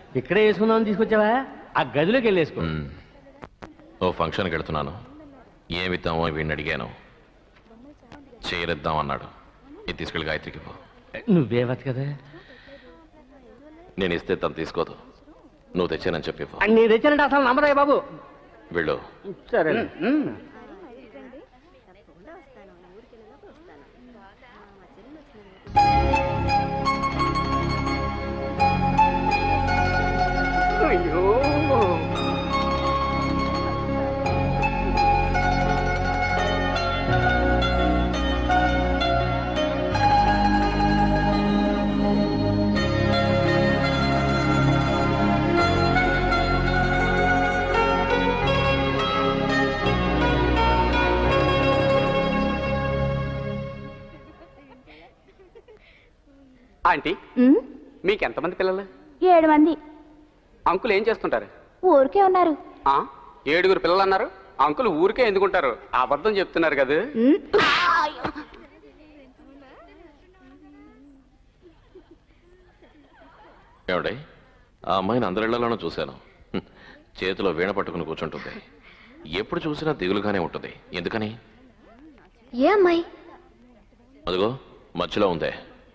ఇక్కడే వేసుకుందామని తీసుకొచ్చావా? ఆ గదిలోకి వెళ్ళేసుకో. ఓ ఫంక్షన్కి వెళ్తున్నాను, ఏమిద్దామో వీడిని అడిగాను, చీరిద్దాం అన్నాడు. ఇది తీసుకెళ్ళి గాయత్రికి పో. నువ్వేవచ్చు కదా. నేను ఇస్తే తను తీసుకోదు, నువ్వు తెచ్చానని చెప్పి నేను తెచ్చానంటే అసలు నమ్మదాయి బాబు. వెళ్ళు. సరే. అయ్యో ఆంటీ, మీకు ఎంతమంది పిల్లలు? 7 మంది. అంకుల్ ఏం చేస్తుంటారు? ఊరికే ఉన్నారు. 7 పిల్లలు అన్నారు. అంకుల్ ఊరికే ఎందుకుంటారు? అబద్ధం చెప్తున్నారు కదా. ఏమండి, ఆ అమ్మాయిని అందరిళ్లలోనూ చూశాను. చేతిలో వీణ పట్టుకుని కూర్చుంటుంది. ఎప్పుడు చూసినా దిగులుగానే ఉంటుంది. ఎందుకని? ఏ అమ్మాయి? అదిగో మధ్యలో ఉందే.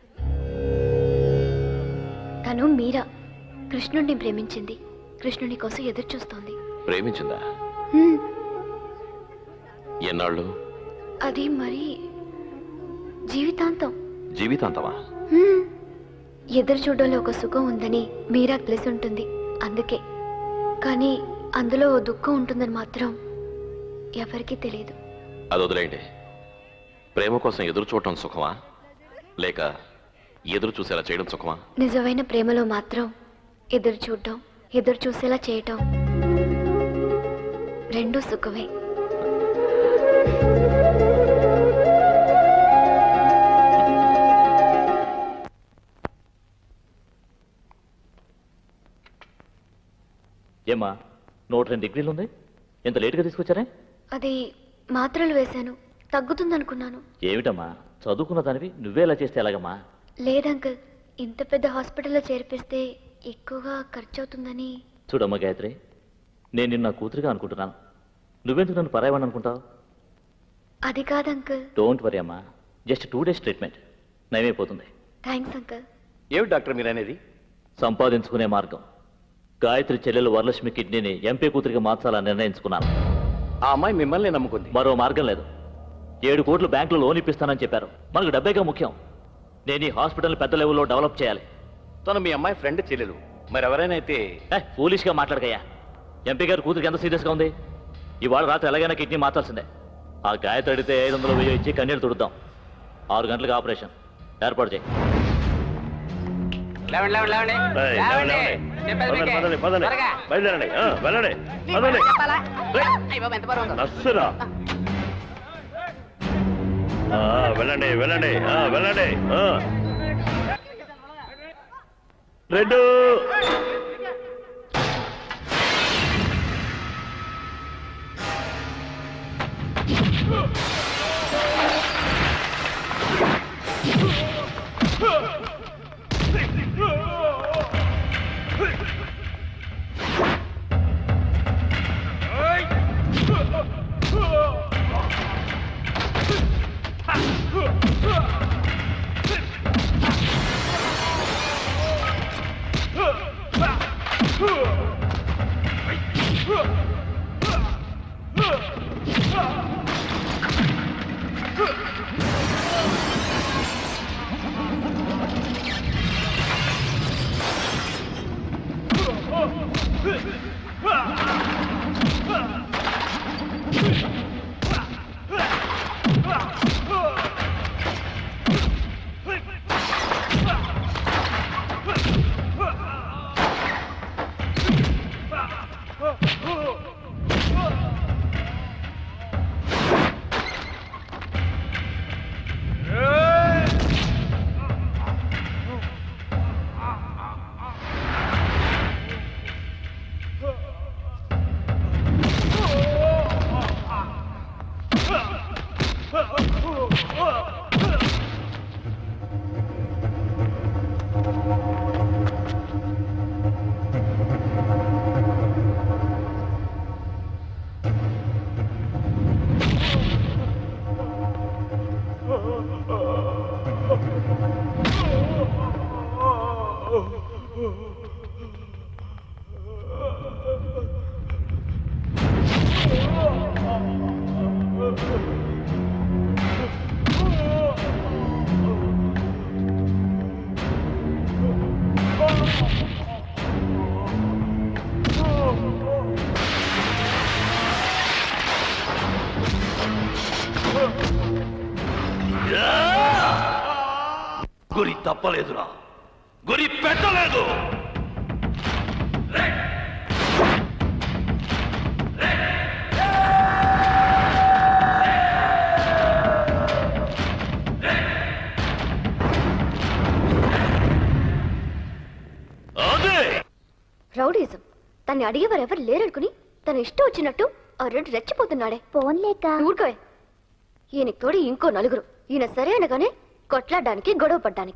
తను మీరా. కృష్ణుడిని ప్రేమించింది. కృష్ణుని కోసం ఎదురు చూస్తోంది. ప్రేమించిందా? ఎన్నాళ్ళు? అది మరి జీవితాంతం. జీవితాంతమా? ఎదురు చూడడంలో ఒక సుఖం ఉందని మీరా తెలిసి ఉంటుంది, అందుకే. కానీ అందులో ఓ దుఃఖం ఉంటుందని మాత్రం ఎవరికీ తెలియదు. అది వదిలేయండి. ప్రేమ కోసం ఎదురు చూడటం సుఖమా, లేక ఎదురు చూసేలా చేయడం సుఖమా? నిజమైన ప్రేమలో మాత్రం ఎదురు చూడటం, ఎదురు చూసేలా చేయటం రెండూ సుఖమే. ఏమా 102 డిగ్రీలు ఉంది, ఎంత లేటుగా తీసుకొచ్చారే? అది మాత్రలు వేశాను, తగ్గుతుందనుకున్నాను. ఏమిటమ్మా, చదువుకున్న దానివి నువ్వేలా చేస్తే ఎలాగమ్మా? లేదంకల్, ఇంత పెద్ద హాస్పిటల్లో చేర్పిస్తే ఎక్కువగా ఖర్చు అవుతుందని. చూడమ్మా గాయత్రి, నేను నిన్న కూతురుగా అనుకుంటున్నాను. నువ్వెందుకు నన్ను పరాయమని అనుకుంటావు? అది కాదు అంకుల్. డోంట్ వరీ అమ్మా, జస్ట్ 2 డేస్ ట్రీట్మెంట్ నయమైపోతుంది. Thanks uncle. ఏమిటి డాక్టర్ మీరు అనేది? సంపాదించుకునే మార్గం. గాయత్రి చెల్లెలు వరలక్ష్మి కిడ్నీని ఎంపీ కూతురికి మార్చాలని నిర్ణయించుకున్నాను. ఆ అమ్మాయి మిమ్మల్ని నమ్ముకుంది. మరో మార్గం లేదు. 7 కోట్లు బ్యాంకులో లోన్ ఇప్పిస్తానని చెప్పారు. మనకు డబ్బేగా ముఖ్యం. నేను ఈ హాస్పిటల్ పెద్ద లెవెల్లో డెవలప్ చేయాలి. తను మీ అమ్మాయి ఫ్రెండ్ చెల్లెలు, మరి ఎవరైనా అయితే. ఫూలిష్గా మాట్లాడకయ్యా. ఎంపీ గారి కూతురికి ఎంత సీరియస్గా ఉంది. ఇవాళ రాత్రి ఎలాగైనా కిడ్నీ మార్చాల్సిందే. ఆ గాయత్రి అడిగితే 500 1000 ఇచ్చి కన్నీళ్ళు తుడుద్దాం. 6 గంటలకు ఆపరేషన్ ఏర్పాటు చేయి. వెళ్ళండి వెళ్ళండి వెళ్ళండి. రెడ్డు గురి తప్పలేదురా, గురి పెట్టలేదు. రౌడీజం తన్ని అడిగేవారు ఎవరు లేరనుకుని తన ఇష్టం వచ్చినట్టు ఆ రెడ్డి రెచ్చిపోతున్నాడే. పోన్లేక ఊరుకోవే. ఈయనకి తోడి ఇంకో నలుగురు. ఈయన సరే అనగానే కొట్లాడడానికి గొడవ పడ్డానికి.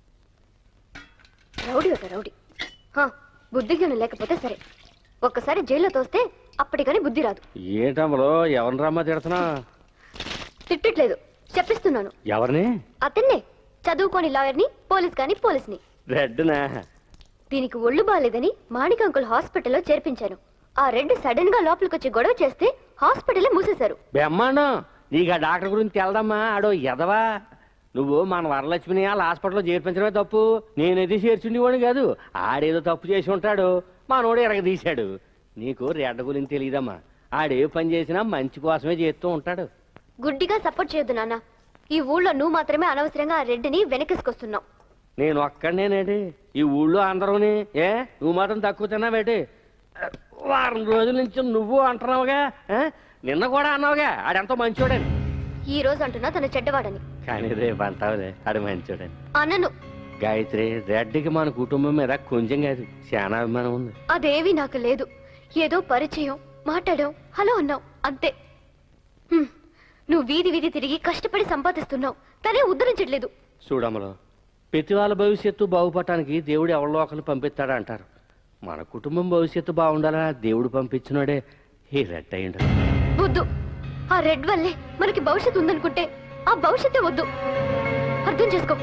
రౌడీ ఒక రౌడీ. బుద్ధి జ్ఞానం లేకపోతే సరే, ఒక్కసారి జైల్లో తోస్తే అప్పటికని బుద్ధి రాదు. ఏంటమ్మలో ఎవరిని రమ్మా తిడుతున్నా? తిట్టట్లేదు, చెప్పిస్తున్నాను. ఎవరిని? అతన్నే, చదువుకోని లాయర్ని, పోలీస్ కానీ పోలీస్ని. రెడ్నా? దీనికి ఒళ్ళు బాగాలేదని మాణిక అంకుల్ హాస్పిటల్లో చేర్పించాను. ఆ రెడ్డి సడన్ గా లోపలికి వచ్చి గొడవ చేస్తే హాస్పిటల్ మూసేశారు. బెమ్మాను, నీకు ఆ డాక్టర్ గురించి తెలదమ్మా. ఆడో ఎదవా. నువ్వు మన వరలక్ష్మిని వాళ్ళ హాస్పిటల్లో చేర్పించడమే తప్పు. నేనేది చేర్చుండేవాడు కాదు. ఆడేదో తప్పు చేసి ఉంటాడు, మనోడు ఎరగదీశాడు. నీకు రెడ్డ గురించి తెలియదమ్మా. ఆడే పని చేసినా మంచి కోసమే చేస్తూ ఉంటాడు. గుడ్డిగా సపోర్ట్ చేయొద్దు నాన్న. ఈ ఊళ్ళో నువ్వు మాత్రమే అనవసరంగా ఆ రెడ్డిని వెనకేసుకొస్తున్నావు. నేను ఒక్కడనేనేటి ఈ ఊళ్ళో అందరూని. నువ్వు మాత్రం తక్కువ తిన్నావేటి? వారం రోజుల నుంచి నువ్వు అంటున్నావుగా, నిన్న కూడా అన్నావుగా ఆడెంతో మంచోడని. ఈ రోజు అంటున్నా తన చెడ్డవాడని. కానీ రేపు అంటావులే ఆడు మంచోడని. అన్నను గాయత్రి, రెడ్డికి మన కుటుంబం మీద కొంచెం కాదు చాలా అభిమానం ఉంది. అదేవి నాకు లేదు. ఏదో పరిచయం, మాట్లాడాం, హలో అన్నావు అంతే. నువ్వు వీధి వీధి తిరిగి కష్టపడి సంపాదిస్తున్నావు, తనే ఉద్ధరించట్లేదు. చూడమ్మలో, ప్రతి వాళ్ళ భవిష్యత్తు బాగుపడటానికి దేవుడు ఎవరిలో ఒకరు పంపిస్తాడా అంటారు. మన కుటుంబం భవిష్యత్తు బాగుండాలని దేవుడు పంపించినాడే ఈ రెడ్ అయ్యిండు. వద్దు, ఆ రెడ్ వల్లే మనకి భవిష్యత్తు ఉందనుకుంటే ఆ భవిష్యత్తే వద్దు. అర్థం చేసుకో.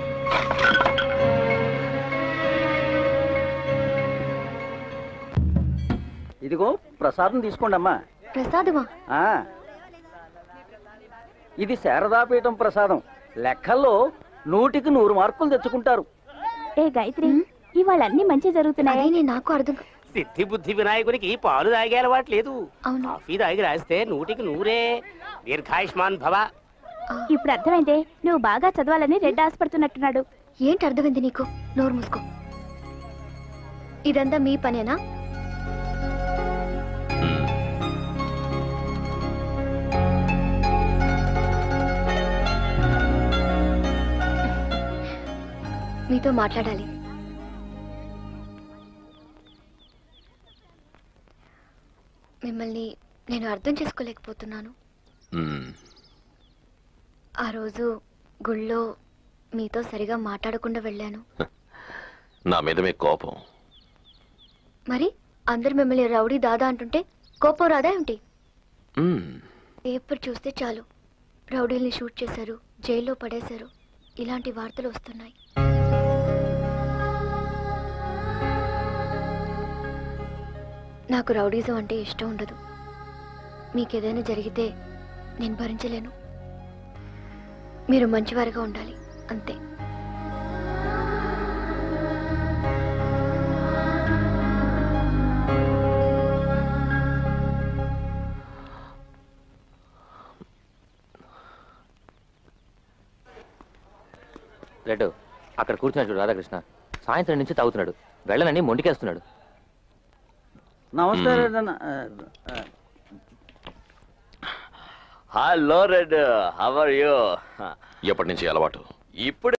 ఇదిగో ప్రసాదం తీసుకోండి అమ్మా. ప్రసాదమా? ఇది శారదాపీఠం ప్రసాదం. లెక్కల్లో 100కి 100 మార్కులు తెచ్చుకుంటారు. ఏ గాయత్రి, ఇవాళ అన్ని మంచి జరుగుతున్నాయి. నాకు అర్థం. సిద్ధి బుద్ధి వినాయకుడికి పాలు తాగే అలవాటు లేదు. అవును. కాఫీ తాగి రాస్తే 100కి 100. దీర్ఘాయుష్మాన్ భవ. ఇప్పుడు అర్థమైందే, నువ్వు బాగా చదవాలని రెడ్ ఆశపడుతున్నట్టున్నాడు. ఏంటి అర్థమైంది నీకు? నోరు మూసుకో. ఇదంతా మీ పనేనా? మీతో మాట్లాడాలి. మిమ్మల్ని నేను అర్థం చేసుకోలేకపోతున్నాను. ఆ రోజు గుళ్ళో మీతో సరిగా మాట్లాడకుండా వెళ్ళాను. నా మీద మీ కోపం? మరి అందరు మిమ్మల్ని రౌడీ దాదా అంటుంటే కోపం రాదా ఏమిటి? పేపర్ చూస్తే చాలు, రౌడీల్ని షూట్ చేశారు, జైల్లో పడేశారు, ఇలాంటి వార్తలు వస్తున్నాయి. నాకు రౌడీజం అంటే ఇష్టం ఉండదు. మీకేదైనా జరిగితే నేను భరించలేను. మీరు మంచివారిగా ఉండాలి అంతే. రెడ్డు, అక్కడ కూర్చున్నాడు చూడు రాధాకృష్ణ. సాయంత్రం నుంచి తాగుతున్నాడు, వెళ్ళనని మొండికేస్తున్నాడు. నమస్కారం. హలో రెడ్, హౌ ఆర్ యూ? ఎప్పటి నుంచి అలవాటు? ఇప్పుడు